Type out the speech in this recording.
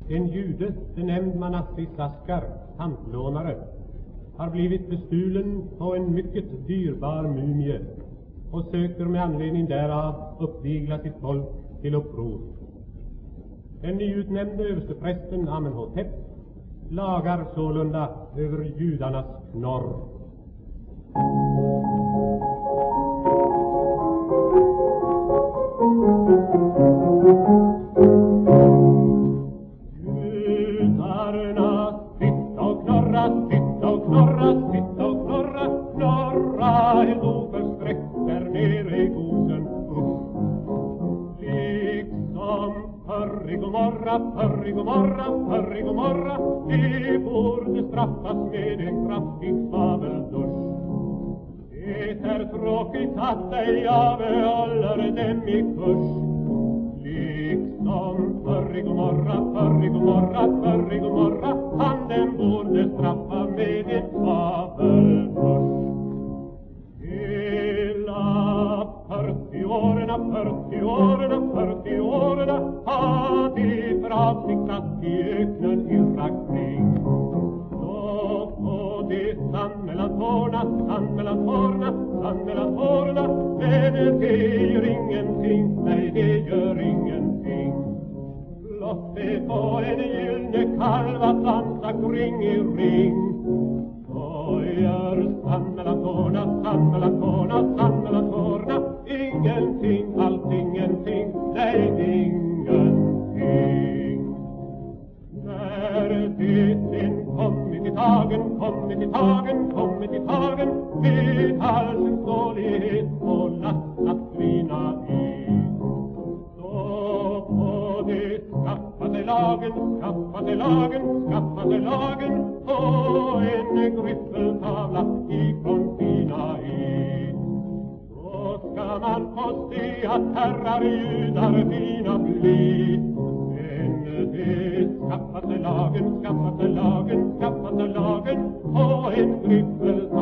En jude, benämnd Manassis Askar, pantlånare, har blivit bestulen på en mycket dyrbar mumie och söker med anledning därav uppvigla sitt folk till uppror. Den nyutnämnde översteprästen Amenhotep lagar sålunda över judarnas knorr. Judarna sitta och knorra, sitta och knorra, sitta och knorra, knorra helt oförsträckt där nere i gosen. Liksom förr i god morra, de borde straffas med en kraftig svaveldusch. Det är tråkigt att ej jag behåller dem i kurs. Liksom förr i god morra, han den borde straffa med en svaveldusch. Hela 40 åren har de för avsikt att i öknen irra kring. Då får de sand mellan tårna, men det gör ingenting, nej det gör ingenting. Låt det få en gyllene kalv att dansa kring i ring. Då gör sand mellan tårna, ingenting, allt ingenting, nej ingenting. När det sen kommit i tagen, vid halsens dålighet och lastat svina i. Då får det skaffa sig lagen och en griffeltavla ifrån sina i. Då ska man få se att herrar judar fina bli. Skaffa sig lagen och en griffeltavla